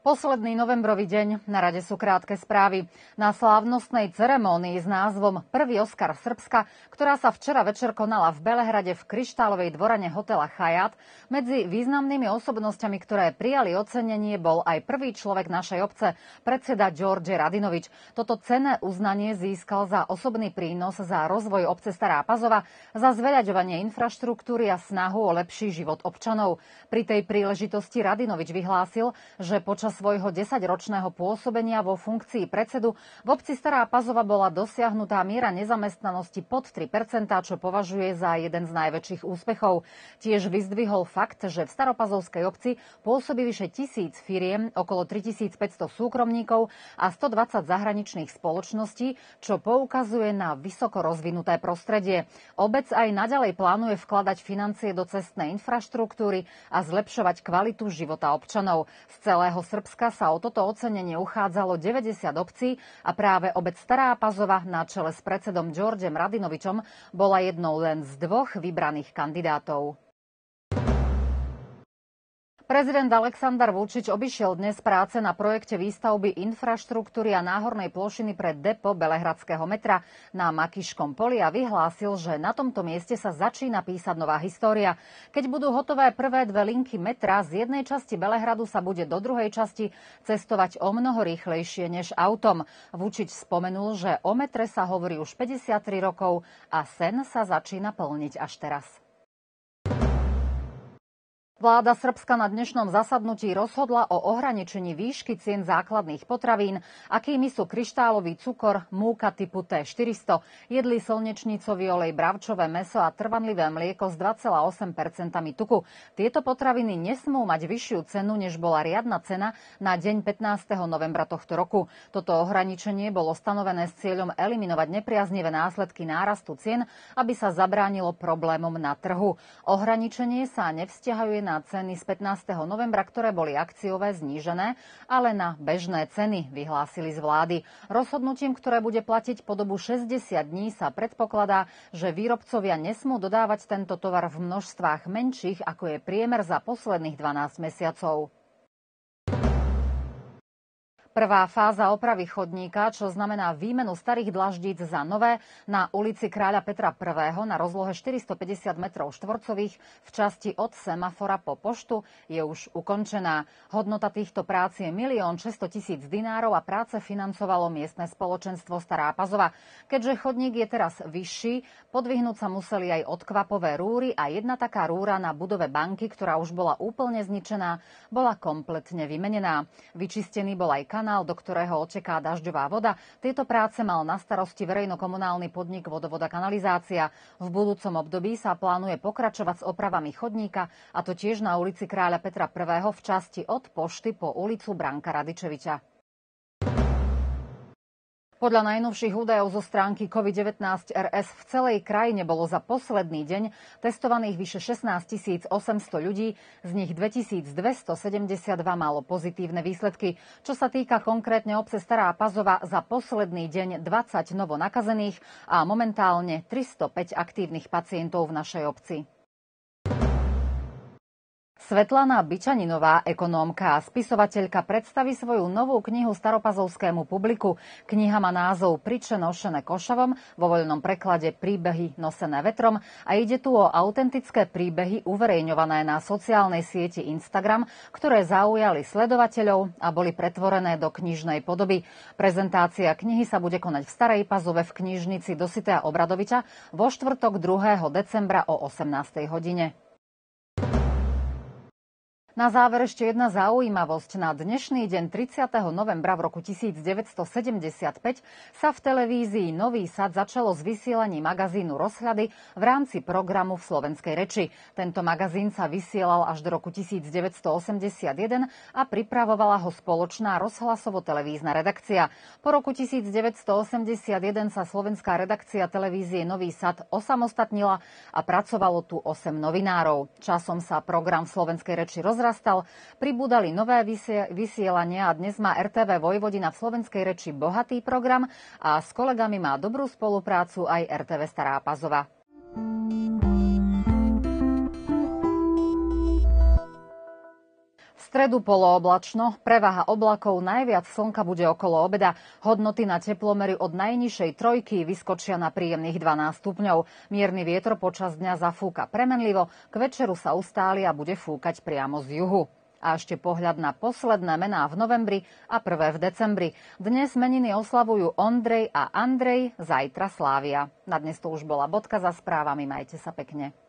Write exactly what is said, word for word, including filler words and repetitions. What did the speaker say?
Posledný novembrový deň, na rade sú krátke správy. Na slávnostnej ceremónii s názvom Prvý Oskar Srbska, ktorá sa včera večer konala v Belehrade v kryštálovej dvorane hotela Hyatt, medzi významnými osobnosťami, ktoré prijali ocenenie, bol aj prvý človek našej obce, predseda Đorđe Radinović. Toto cenné uznanie získal za osobný prínos za rozvoj obce Stará Pazova, za zveľaďovanie infraštruktúry a snahu o lepší život občanov. Pri tej príležitosti Radinović vyhlásil, že počas svojho desaťročného pôsobenia vo funkcii predsedu v obci Stará Pazova bola dosiahnutá miera nezamestnanosti pod tri percentá, čo považuje za jeden z najväčších úspechov. Tiež vyzdvihol fakt, že v Staropazovskej obci pôsobí vyše tisíc firiem, okolo tritisícpäťsto súkromníkov a stodvadsať zahraničných spoločností, čo poukazuje na vysoko rozvinuté prostredie. Obec aj naďalej plánuje vkladať financie do cestnej infraštruktúry a zlepšovať kvalitu života občanov. Z celého Srbska sa o toto ocenenie uchádzalo deväťdesiat obcí a práve obec Stará Pazova na čele s predsedom Đorđem Radinovićom bola jednou len z dvoch vybraných kandidátov. Prezident Aleksandar Vučić obišiel dnes práce na projekte výstavby infraštruktúry a náhornej plošiny pre depo belehradského metra na Makyšskom poli a vyhlásil, že na tomto mieste sa začína písať nová história. Keď budú hotové prvé dve linky metra, z jednej časti Belehradu sa bude do druhej časti cestovať o mnoho rýchlejšie než autom. Vučić spomenul, že o metre sa hovorí už päťdesiattri rokov a sen sa začína plniť až teraz. Vláda Srbska na dnešnom zasadnutí rozhodla o ohraničení výšky cien základných potravín, akými sú kryštálový cukor, múka typu té štyristo, jedlý slnečnicový olej, bravčové mäso a trvanlivé mlieko s dva celé osem percenta tuku. Tieto potraviny nesmú mať vyššiu cenu, než bola riadna cena na deň pätnásteho novembra tohto roku. Toto ohraničenie bolo stanovené s cieľom eliminovať nepriaznivé následky nárastu cien, aby sa zabránilo problémom na trhu. Ohraničenie sa nevzťahuje na ceny z pätnásteho novembra, ktoré boli akciové znížené, ale na bežné ceny, vyhlásili z vlády. Rozhodnutím, ktoré bude platiť po dobu šesťdesiat dní, sa predpokladá, že výrobcovia nesmú dodávať tento tovar v množstvách menších, ako je priemer za posledných dvanásť mesiacov. Prvá fáza opravy chodníka, čo znamená výmenu starých dlaždíc za nové, na ulici Kráľa Petra I. na rozlohe štyristopäťdesiat metrov štvorcových v časti od semafora po poštu je už ukončená. Hodnota týchto prác je milión šesťstotisíc dinárov a práce financovalo miestne spoločenstvo Stará Pazova. Keďže chodník je teraz vyšší, podvihnúť sa museli aj odkvapové rúry a jedna taká rúra na budove banky, ktorá už bola úplne zničená, bola kompletne vymenená. Vyčistený bol aj kanál, do ktorého oteká dažďová voda. Tieto práce mal na starosti verejnokomunálny podnik Vodovod a kanalizácia. V budúcom období sa plánuje pokračovať s opravami chodníka, a to tiež na ulici Kráľa Petra I. v časti od pošty po ulicu Branka Radičeviča. Podľa najnovších údajov zo stránky COVID devätnásť er es v celej krajine bolo za posledný deň testovaných vyše šestnásť tisíc osemsto ľudí, z nich dvetisícdvestosedemdesiatdva malo pozitívne výsledky. Čo sa týka konkrétne obce Stará Pazova, za posledný deň dvadsať novo nakazených a momentálne tristopäť aktívnych pacientov v našej obci. Svetlana Byčaninová, ekonómka a spisovateľka, predstaví svoju novú knihu staropazovskému publiku. Kniha má názov Priče nošené košavom, vo voľnom preklade Príbehy nosené vetrom, a ide tu o autentické príbehy uverejňované na sociálnej sieti Instagram, ktoré zaujali sledovateľov a boli pretvorené do knižnej podoby. Prezentácia knihy sa bude konať v Starej Pazove v knižnici Dositea Obradoviča vo štvrtok druhého decembra o osemnástej hodine. Na záver ešte jedna zaujímavosť. Na dnešný deň tridsiateho novembra v roku devätnásťsedemdesiatpäť sa v televízii Nový Sad začalo s vysielaním magazínu Rozhľady v rámci programu v slovenskej reči. Tento magazín sa vysielal až do roku devätnásťosemdesiatjeden a pripravovala ho spoločná rozhlasovo-televízna redakcia. Po roku devätnásťosemdesiatjeden sa slovenská redakcia televízie Nový Sad osamostatnila a pracovalo tu osem novinárov. Časom sa program v slovenskej reči rozrastal, pribúdali nové vysielania a dnes má er té vé Vojvodina v slovenskej reči bohatý program a s kolegami má dobrú spoluprácu aj er té vé Stará Pazova. stredu polooblačno, prevaha oblakov, najviac slnka bude okolo obeda. Hodnoty na teplomery od najnižšej trojky vyskočia na príjemných dvanásť stupňov. Mierny vietor počas dňa zafúka premenlivo, k večeru sa ustáli a bude fúkať priamo z juhu. A ešte pohľad na posledné mená v novembri a prvé v decembri. Dnes meniny oslavujú Ondrej a Andrej, zajtra Slávia. Na dnes to už bola bodka za správami, majte sa pekne.